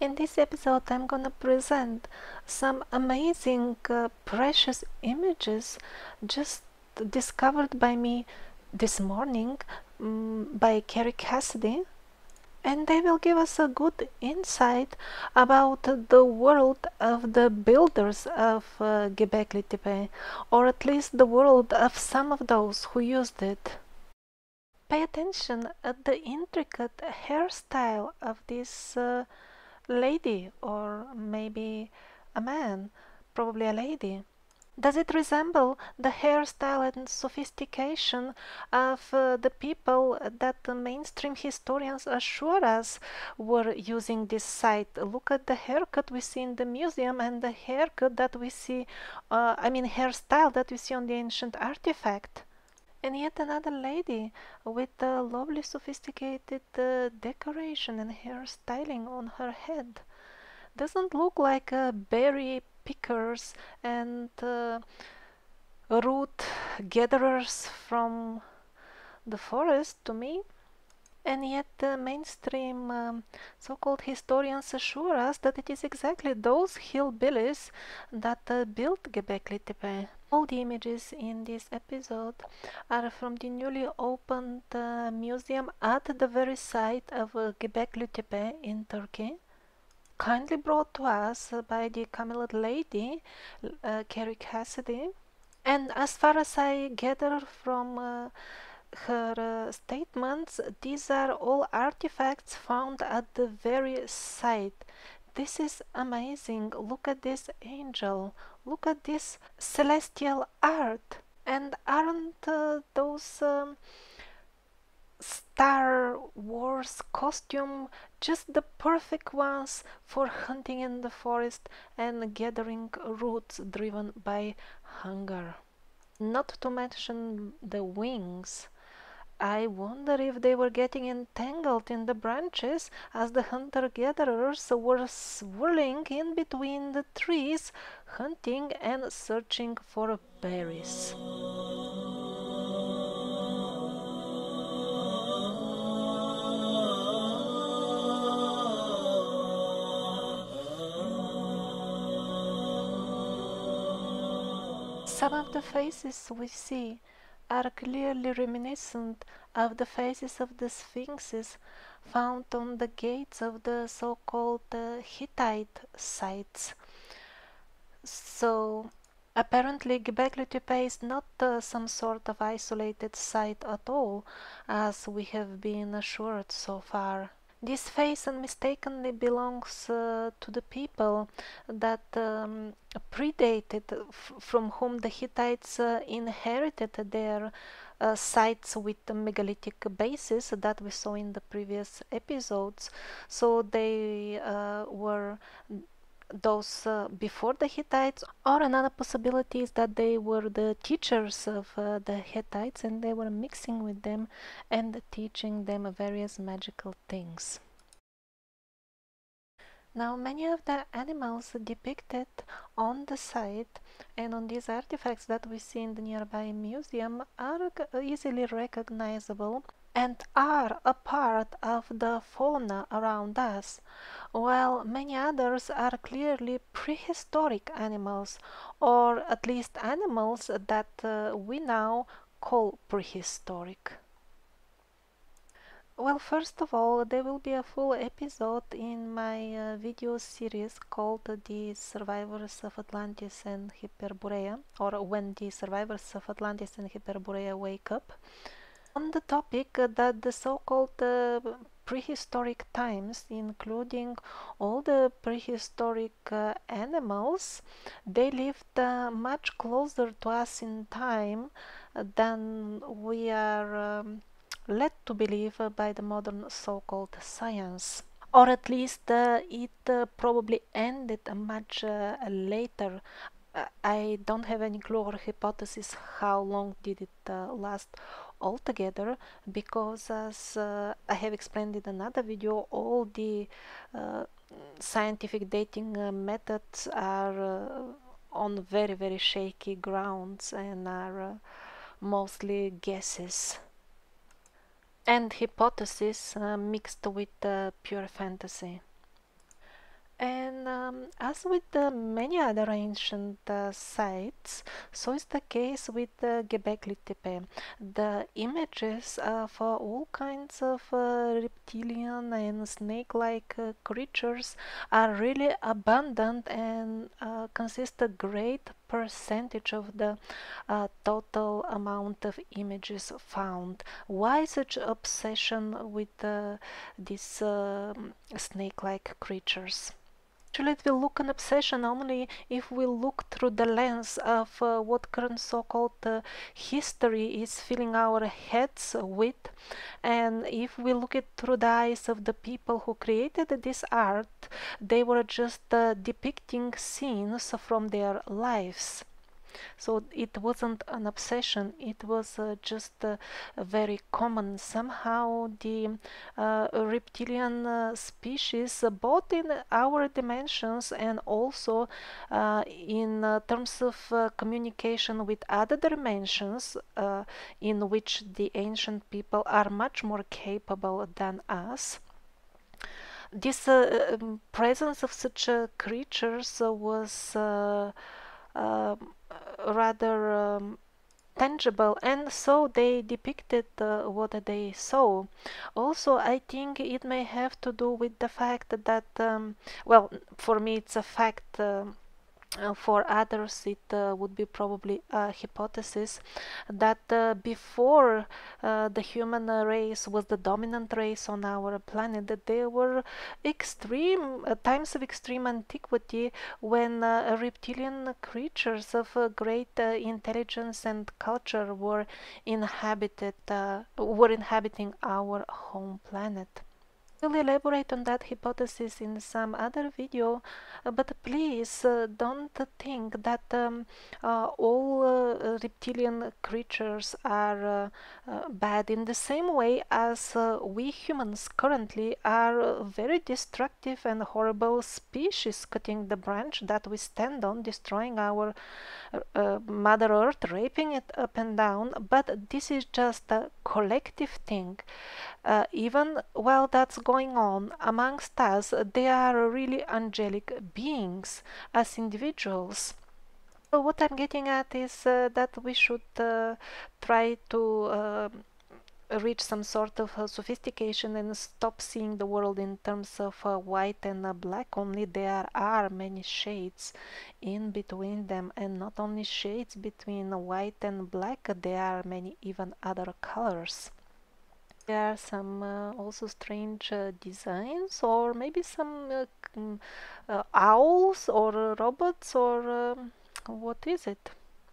In this episode, I'm gonna present some amazing, precious images just discovered by me this morning by Kerry Cassidy, and they will give us a good insight about the world of the builders of Göbekli Tepe, or at least the world of some of those who used it. Pay attention at the intricate hairstyle of this lady, or maybe a man, probably a lady. Does it resemble the hairstyle and sophistication of the people that the mainstream historians assure us were using this site? Look at the haircut we see in the museum and the haircut that we see, hairstyle that we see on the ancient artifact. And yet another lady with a lovely sophisticated decoration and hairstyling on her head. Doesn't look like berry pickers and root gatherers from the forest to me. And yet the mainstream so-called historians assure us that it is exactly those hillbillies that built Göbekli Tepe. All the images in this episode are from the newly opened museum at the very site of Göbekli Tepe in Turkey, kindly brought to us by the Camelot lady, Kerry Cassidy. And as far as I gather from her statements, these are all artifacts found at the very site. This is amazing. Look at this angel. Look at this celestial art. And aren't those Star Wars costume just the perfect ones for hunting in the forest and gathering roots driven by hunger? Not to mention the wings. I wonder if they were getting entangled in the branches as the hunter-gatherers were swirling in between the trees, hunting and searching for berries. Some of the faces we see are clearly reminiscent of the faces of the sphinxes found on the gates of the so-called Hittite sites. So apparently Göbekli Tepe is not some sort of isolated site at all, as we have been assured so far. This face unmistakably belongs to the people that predated, from whom the Hittites inherited their sites with the megalithic bases that we saw in the previous episodes. So they were those before the Hittites, or another possibility is that they were the teachers of the Hittites and they were mixing with them and teaching them various magical things. Now, many of the animals depicted on the site and on these artifacts that we see in the nearby museum are easily recognizable and are a part of the fauna around us, while many others are clearly prehistoric animals, or at least animals that we now call prehistoric. Well, first of all, there will be a full episode in my video series called The Survivors of Atlantis and Hyperborea, or When the Survivors of Atlantis and Hyperborea Wake Up, on the topic that the so-called prehistoric times, including all the prehistoric animals, they lived much closer to us in time than we are led to believe by the modern so-called science. Or at least it probably ended much later. I don't have any clue or hypothesis how long did it last altogether, because as I have explained in another video, all the scientific dating methods are on very shaky grounds and are mostly guesses and hypothesis mixed with pure fantasy. And as with the many other ancient sites, so is the case with Göbekli Tepe. The images of all kinds of reptilian and snake-like creatures are really abundant and consist a great percentage of the total amount of images found. Why such obsession with these snake-like creatures? Actually, it will look an obsession only if we look through the lens of what current so-called history is filling our heads with, and if we look it through the eyes of the people who created this art, they were just depicting scenes from their lives. So it wasn't an obsession, it was just very common. Somehow the reptilian species, both in our dimensions and also in terms of communication with other dimensions, in which the ancient people are much more capable than us. This presence of such creatures was rather tangible, and so they depicted what they saw. Also, I think it may have to do with the fact that, well, for me it's a fact. For others, it would be probably a hypothesis that before the human race was the dominant race on our planet, that there were extreme times of extreme antiquity when reptilian creatures of great intelligence and culture were inhabiting our home planet. We'll elaborate on that hypothesis in some other video, but please don't think that all reptilian creatures are bad, in the same way as we humans currently are very destructive and horrible species, cutting the branch that we stand on, destroying our Mother Earth, raping it up and down. But this is just a collective thing. Even while that's going on amongst us, they are really angelic beings as individuals. So what I'm getting at is that we should try to reach some sort of sophistication and stop seeing the world in terms of white and black only. There are many shades in between them, and not only shades between white and black, there are many even other colors. There are some also strange designs, or maybe some owls or robots, or what is it?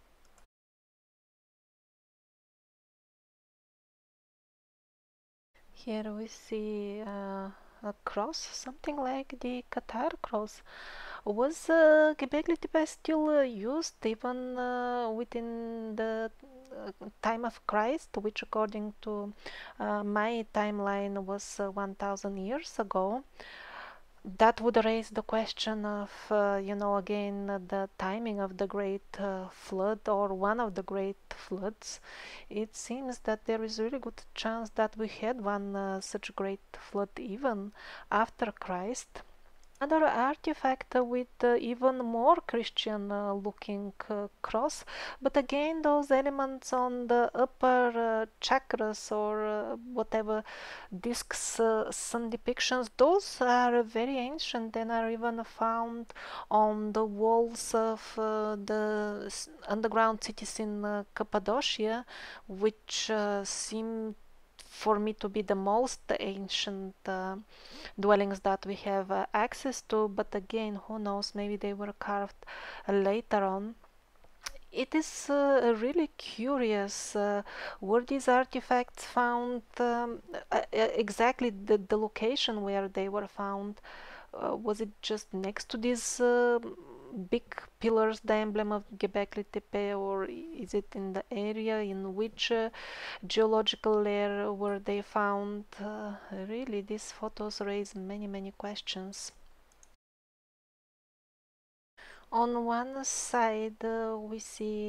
Here we see a cross, something like the Qatar cross. Was Göbekli Tepe still used even within the time of Christ, which according to my timeline was 1000 years ago? That would raise the question of, again, the timing of the great flood, or one of the great floods. It seems that there is a really good chance that we had one such great flood even after Christ. Another artifact with even more Christian looking cross, but again those elements on the upper chakras, or whatever discs, sun depictions, those are very ancient and are even found on the walls of the underground cities in Cappadocia, which seem for me to be the most ancient dwellings that we have access to, but again, who knows, maybe they were carved later on. It is really curious. Were these artifacts found exactly the location where they were found? Was it just next to these big pillars, the emblem of Göbekli Tepe, or is it in the area? In which geological layer were they found? Really, these photos raise many questions. On one side we see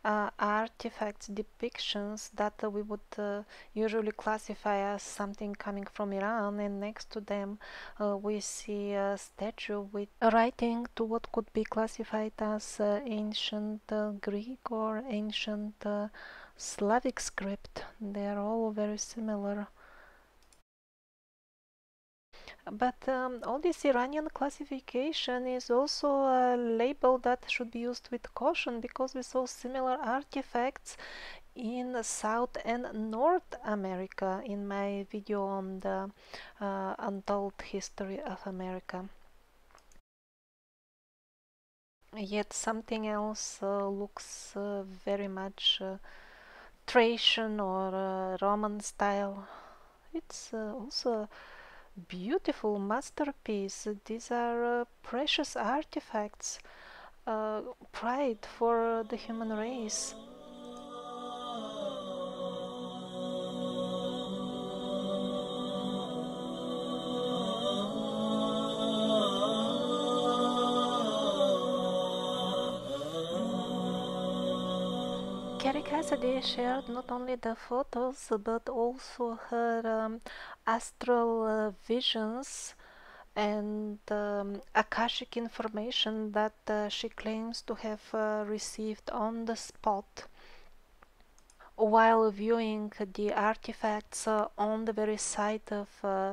artifacts, depictions that we would usually classify as something coming from Iran, and next to them we see a statue with a writing to what could be classified as ancient Greek or ancient Slavic script. They are all very similar. But all this Iranian classification is also a label that should be used with caution, because we saw similar artifacts in South and North America in my video on the untold history of America. Yet something else looks very much Thracian or Roman style. It's also beautiful masterpiece. These are precious artifacts, pride for the human race. Carrie Cassidy shared not only the photos but also her astral visions and Akashic information that she claims to have received on the spot while viewing the artifacts on the very site of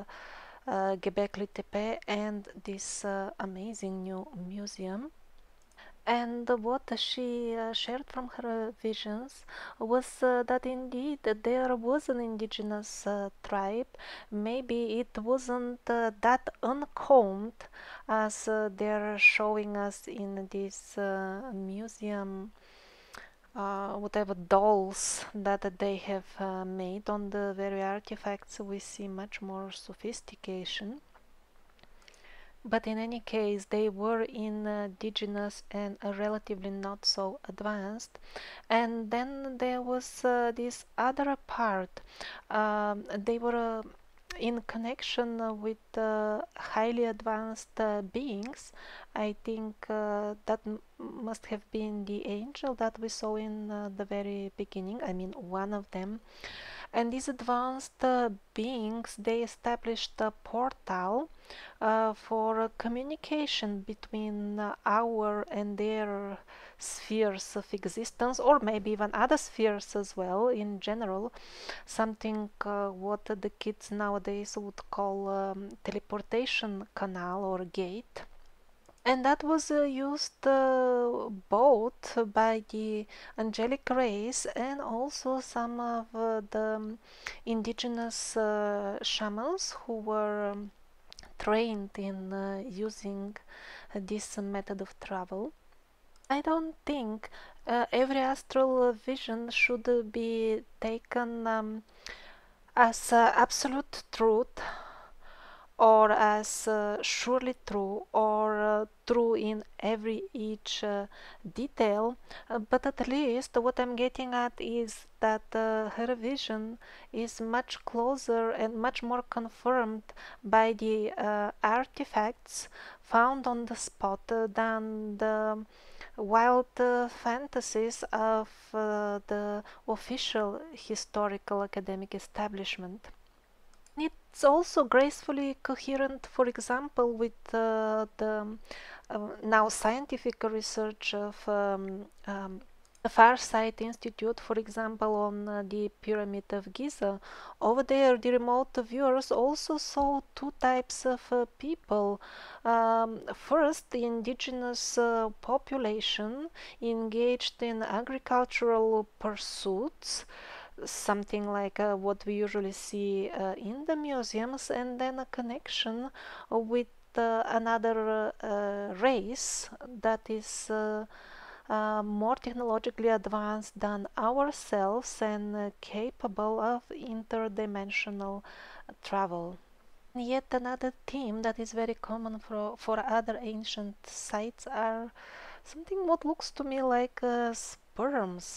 Göbekli Tepe and this amazing new museum. And what she shared from her visions was that indeed there was an indigenous tribe. Maybe it wasn't that uncombed as they're showing us in this museum, whatever dolls that they have made. On the very artifacts we see much more sophistication. But in any case, they were indigenous and relatively not so advanced. And then there was this other part. They were in connection with highly advanced beings. I think that must have been the angel that we saw in the very beginning. I mean, one of them. And these advanced beings, they established a portal for communication between our and their spheres of existence, or maybe even other spheres as well in general. Something what the kids nowadays would call teleportation canal or gate. And that was used both by the angelic race and also some of the indigenous shamans who were trained in using this method of travel. I don't think every astral vision should be taken as absolute truth, or as surely true, or true in every each detail, but at least what I'm getting at is that her vision is much closer and much more confirmed by the artifacts found on the spot than the wild fantasies of the official historical academic establishment. It's also gracefully coherent, for example, with the now scientific research of the Farsight Institute, for example, on the Pyramid of Giza. Over there, the remote viewers also saw two types of people. First, the indigenous population engaged in agricultural pursuits, something like what we usually see in the museums, and then a connection with another race that is more technologically advanced than ourselves and capable of interdimensional travel. Yet another theme that is very common for other ancient sites are something what looks to me like sperms.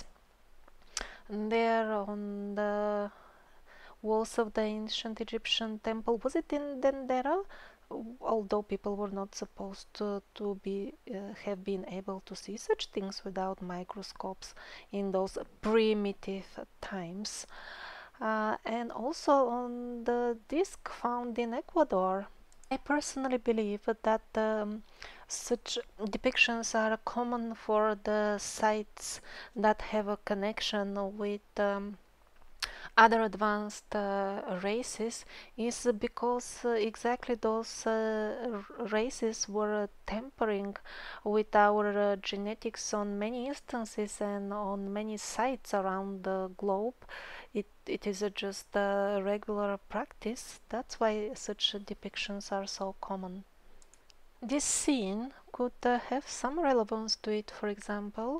There on the walls of the ancient Egyptian temple, was it in Dendera? although people were not supposed to be have been able to see such things without microscopes in those primitive times. And also on the disc found in Ecuador, I personally believe that such depictions are common for the sites that have a connection with other advanced races, is because exactly those races were tampering with our genetics on many instances and on many sites around the globe. It is just a regular practice. That's why such depictions are so common. This scene could have some relevance to it, for example.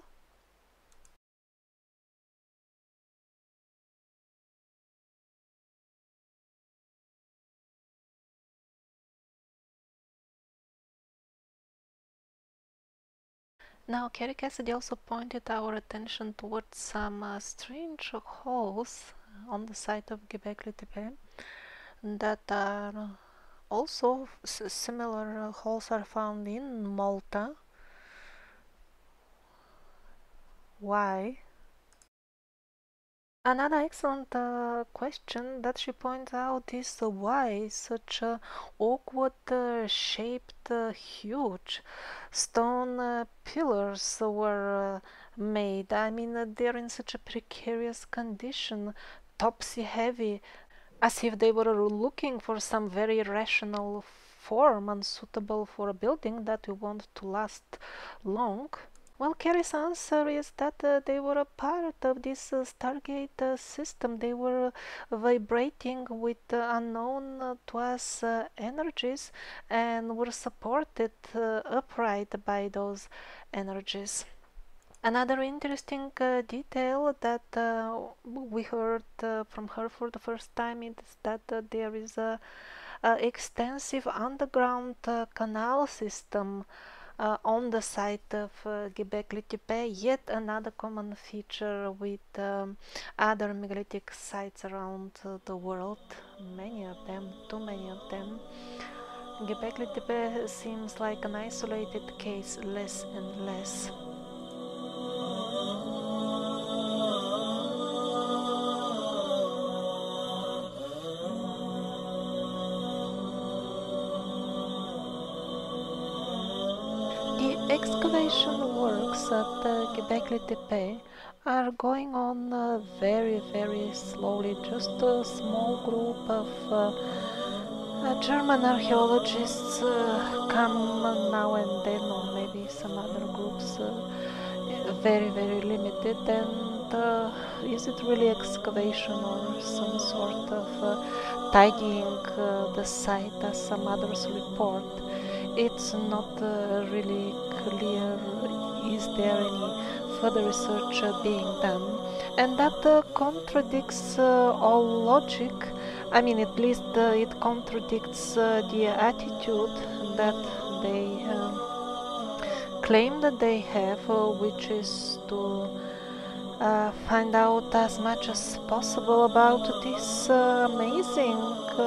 Now, Kerry Cassidy also pointed our attention towards some strange holes on the site of Göbekli Tepe that are also similar holes are found in Malta. Why? Another excellent question that she points out is why such awkward shaped huge stone pillars were made. I mean, they're in such a precarious condition, topsy heavy, as if they were looking for some very rational form unsuitable for a building that we want to last long. Well, Carrie's answer is that they were a part of this Stargate system. They were vibrating with unknown to us energies and were supported upright by those energies. Another interesting detail that we heard from her for the first time is that there is a extensive underground canal system on the site of Göbekli Tepe, yet another common feature with other megalithic sites around the world. Many of them, too many of them. Göbekli Tepe seems like an isolated case, less and less. The excavation works at Göbekli Tepe are going on very, very slowly. Just a small group of German archaeologists come now and then, or maybe some other groups, very, very limited. And is it really excavation or some sort of tidying the site, as some others report? It's not really clear. Is there any further research being done? And that contradicts all logic. I mean, at least it contradicts the attitude that they claim that they have, which is to find out as much as possible about this amazing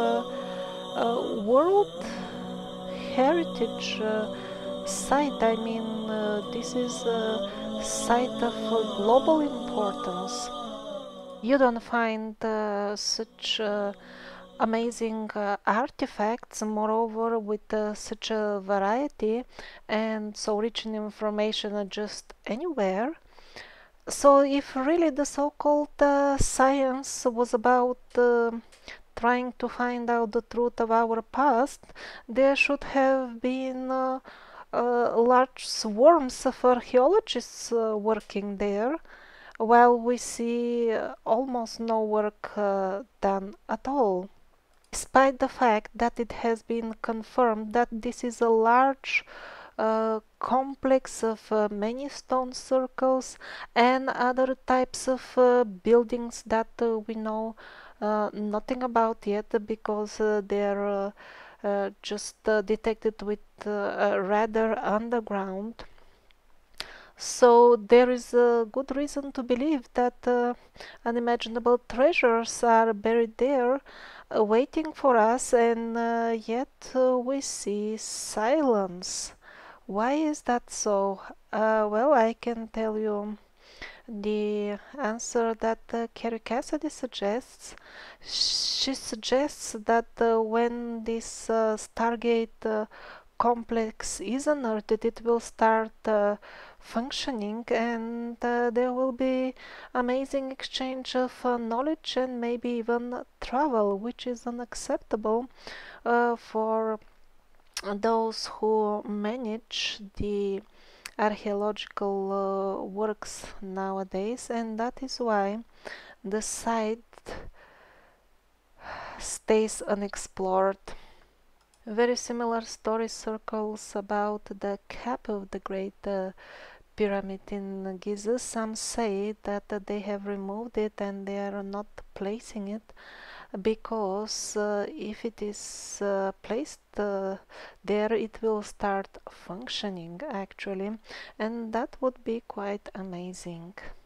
world heritage site. I mean, this is a site of global importance. You don't find such amazing artifacts, moreover, with such a variety and so rich in information just anywhere. So, if really the so-called science was about trying to find out the truth of our past, there should have been large swarms of archaeologists working there, while we see almost no work done at all. Despite the fact that it has been confirmed that this is a large complex of many stone circles and other types of buildings that we know nothing about yet, because they're just detected with rather underground. So there is a good reason to believe that unimaginable treasures are buried there, waiting for us, and yet we see silence. Why is that so? Well, I can tell you the answer that Carrie Cassidy suggests. She suggests that when this Stargate complex is unearthed, it will start functioning, and there will be amazing exchange of knowledge and maybe even travel, which is unacceptable for those who manage the archaeological works nowadays, and that is why the site stays unexplored. Very similar story circles about the cap of the Great Pyramid in Giza. Some say that they have removed it and they are not placing it because if it is placed there, it will start functioning actually, and that would be quite amazing.